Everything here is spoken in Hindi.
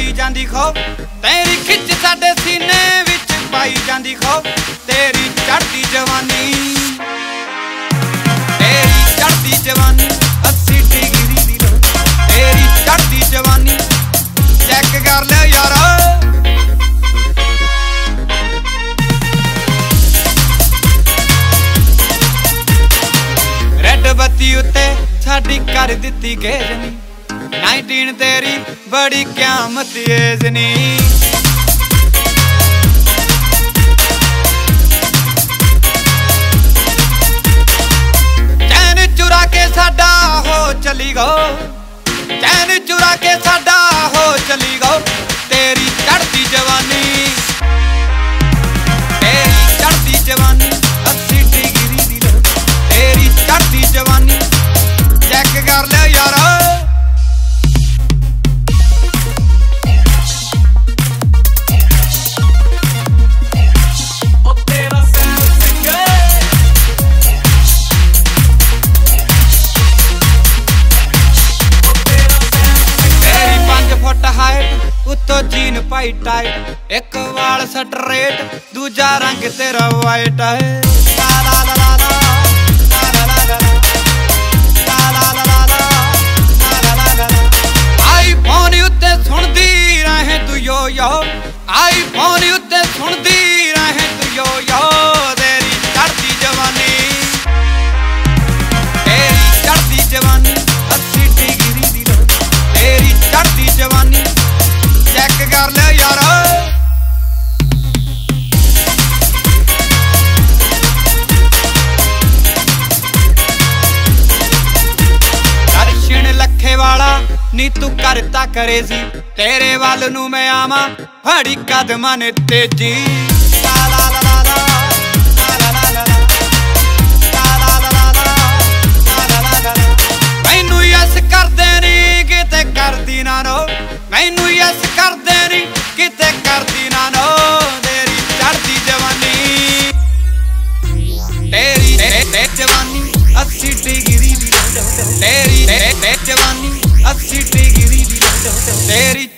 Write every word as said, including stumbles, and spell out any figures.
पाई जांदी खो, तेरी खिच साडे सीने विच पाई जांदी खो। तेरी चढ़दी जवानी, तेरी चढ़दी जवानी अस्सी डिग्री दी लो। तेरी चढ़दी जवानी चेक कर ले यारा। रेड बत्ती उत्ते साडी कर दित्ती गेजनी, नाइनटीन तेरी बड़ी क्यामत एज नी। चैन चुरा के साडा हो चली गो, चैन चुरा के साडा हो चली गो। तेरी चढ़ती जवानी, तेरी चढ़ती जवानी अस्सी डिग्री दी लो। तेरी चढ़ती जवानी चेक कर ले यारा। उत्तो जीन पाई टाइट, एक वाल स्ट्रेट दूजा रंग तेरा वाइट है। ला ला ला ला ला ला ला ला ला ला ला ला ला ला। आई फोन उत्ते सुनदी रहे तू यो यो, आई फोन उत्ते सुनदी रहे तू यो यो। तेरी चढ़ती जवानी, तेरी चढ़ती जवानी अस्सी डिग्री दी लो। तेरी चढ़ती जवानी चेक कर ले यारा। दर्शन लखे वाला नी तू करता करे सी, तेरे वाल नू मैं आवा फड़ी कदमां ने तेजी। ला ला ला ला ला ला ला ला ला ला ला ला। मैनू यस कर देनी किते करदी ना नो, मैनू यस कर देनी किते करदी ना नो। तेरी चढ़दी जवानी, तेरी तेरी जवानी अस्सी डिग्री दी। तेरी तेरी जवानी अस्सी डिग्री दी। तेरी